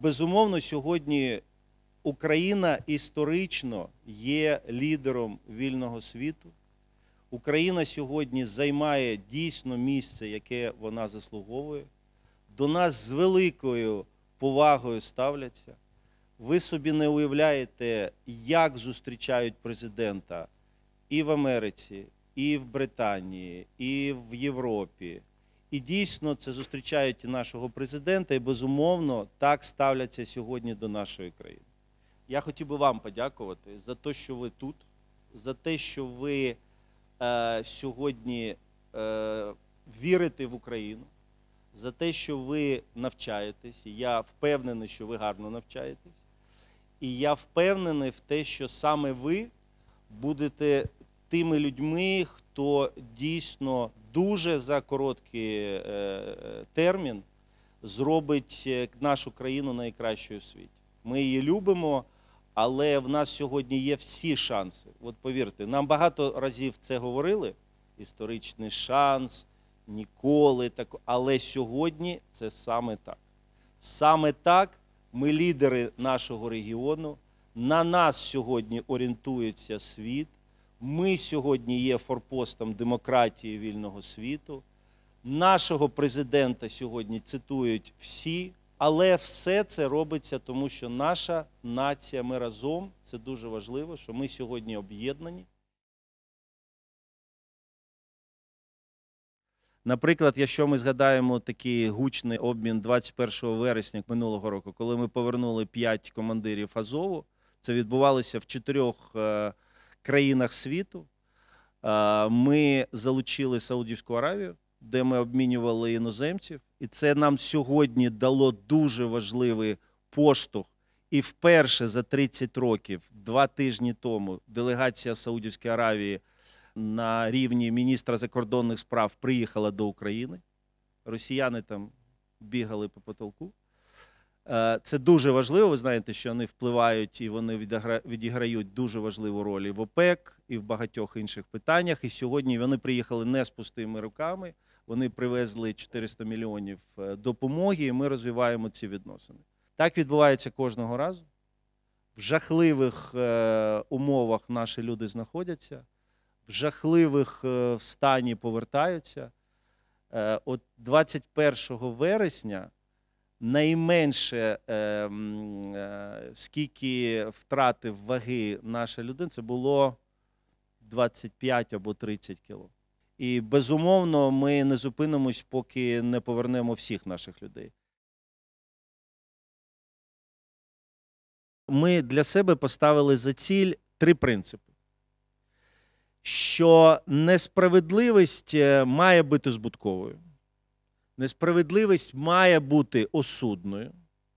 Безумовно, сьогодні Україна історично є лідером вільного світу. Україна сьогодні займає дійсно місце, яке вона заслуговує. До нас з великою повагою ставляться. Ви собі не уявляєте, як зустрічають президента і в Америці, і в Британії, і в Європі. І дійсно це зустрічають і нашого президента, і безумовно так ставляться сьогодні до нашої країни. Я хотів би вам подякувати за те, що ви тут, за те, що ви сьогодні вірите в Україну, за те, що ви навчаєтесь. Я впевнений, що ви гарно навчаєтесь. І я впевнений в те, що саме ви будете тими людьми, хто дійсно дуже за короткий термін зробить нашу країну найкращою в світі. Ми її любимо, але в нас сьогодні є всі шанси. От повірте, нам багато разів це говорили, історичний шанс, ніколи так, але сьогодні це саме так. Саме так ми лідери нашого регіону, на нас сьогодні орієнтується світ, ми сьогодні є форпостом демократії вільного світу, нашого президента сьогодні цитують всі, але все це робиться тому, що наша нація, ми разом, це дуже важливо, що ми сьогодні об'єднані. Наприклад, якщо ми згадаємо такий гучний обмін 21 вересня минулого року, коли ми повернули 5 командирів Азову, це відбувалося в 4 країнах світу. Ми залучили Саудівську Аравію, де ми обмінювали іноземців. І це нам сьогодні дало дуже важливий поштовх. І вперше за 30 років, 2 тижні тому, делегація Саудівської Аравії на рівні міністра закордонних справ приїхала до України. Росіяни там бігали по потолку. Це дуже важливо, ви знаєте, що вони впливають і вони відіграють дуже важливу роль і в ОПЕК, і в багатьох інших питаннях. І сьогодні вони приїхали не з пустими руками, вони привезли 400 мільйонів допомоги, і ми розвиваємо ці відносини. Так відбувається кожного разу. В жахливих умовах наші люди знаходяться, в жахливих стані повертаються. От 21 вересня найменше, скільки втратив ваги наша людина, це було 25 або 30 кіло. І, безумовно, ми не зупинимось, поки не повернемо всіх наших людей. Ми для себе поставили за ціль 3 принципи. Що несправедливість має бути збутковою. Несправедливість має бути осудною.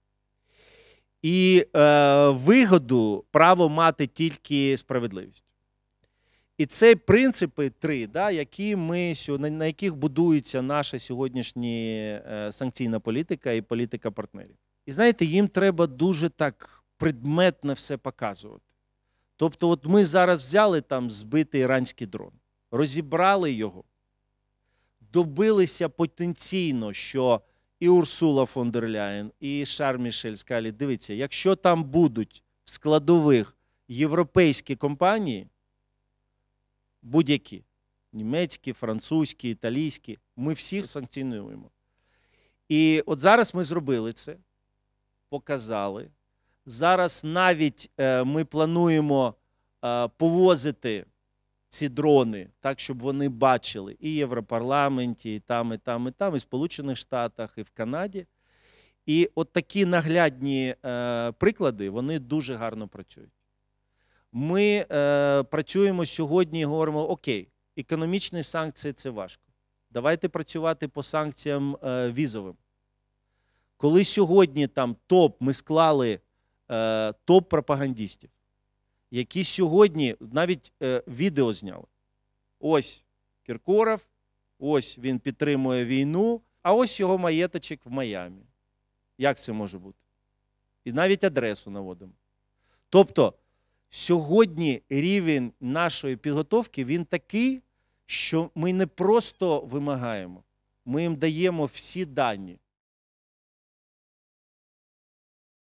І вигоду право мати тільки справедливість. І це принципи 3, які на яких будується наша сьогоднішня санкційна політика і політика партнерів. І знаєте, їм треба дуже так предметно все показувати. Тобто от ми зараз взяли там збитий іранський дрон, розібрали його, добилися потенційно, що і Урсула фон дер Ляєн, і Шарль Мішель сказали, дивіться, якщо там будуть в складових європейські компанії, будь-які, німецькі, французькі, італійські, ми всіх санкціонуємо. І от зараз ми зробили це, показали. Зараз навіть ми плануємо повозити ці дрони так, щоб вони бачили і в Європарламенті, і там, і там, і там, і в Сполучених Штатах, і в Канаді. І от такі наглядні приклади, вони дуже гарно працюють. Ми працюємо сьогодні і говоримо, окей, економічні санкції – це важко. Давайте працювати по санкціям візовим. Коли сьогодні там ми склали топ-пропагандистів, які сьогодні навіть відео зняли. Ось Кіркоров, ось він підтримує війну, а ось його маєточок в Майамі. Як це може бути? І навіть адресу наводимо. Тобто, сьогодні рівень нашої підготовки, він такий, що ми не просто вимагаємо, ми їм даємо всі дані.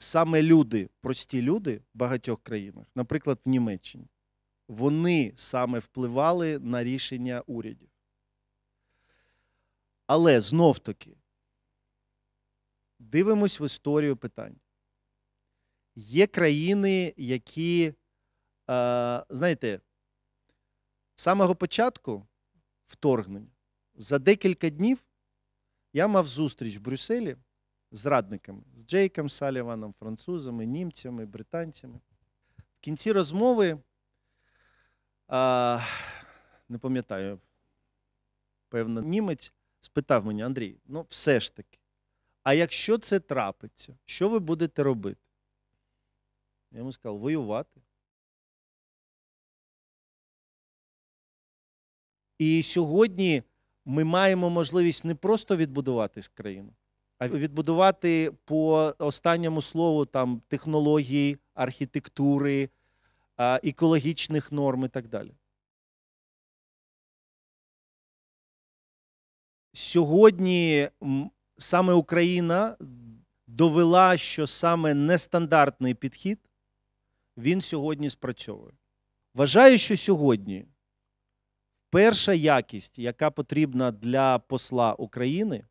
саме люди, прості люди в багатьох країнах, наприклад, в Німеччині, вони саме впливали на рішення урядів. Але знов-таки, дивимось в історію питань. Є країни, які, знаєте, з самого початку вторгнення, за декілька днів я мав зустріч в Брюсселі з радниками, з Джейком Саліваном, французами, німцями, британцями. В кінці розмови, не пам'ятаю, певно, німець спитав мене: Андрій, ну все ж таки, а якщо це трапиться, що ви будете робити? Я йому сказав: воювати. І сьогодні ми маємо можливість не просто відбудувати країну, а відбудувати по останньому слову там технології, архітектури, екологічних норм і так далі. Сьогодні саме Україна довела, що саме нестандартний підхід, він сьогодні спрацьовує. Вважаю, що сьогодні перша якість, яка потрібна для посла України,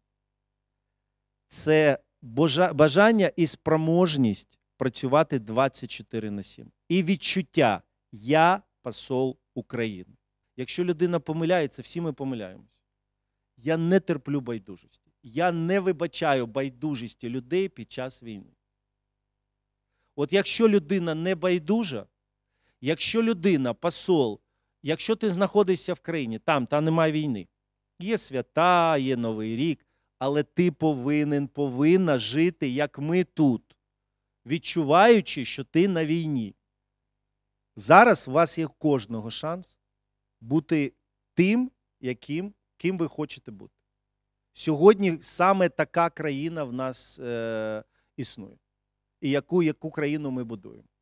це бажання і спроможність працювати 24/7. І відчуття: я посол України. Якщо людина помиляється, всі ми помиляємось. Я не терплю байдужості. Я не вибачаю байдужості людей під час війни. От якщо людина не байдужа, якщо людина, посол, якщо ти знаходишся в країні, там немає війни, є свята, є Новий рік, але ти повинна жити, як ми тут, відчуваючи, що ти на війні. Зараз у вас є кожного шанс бути тим, ким ви хочете бути. Сьогодні саме така країна в нас існує. І яку країну ми будуємо.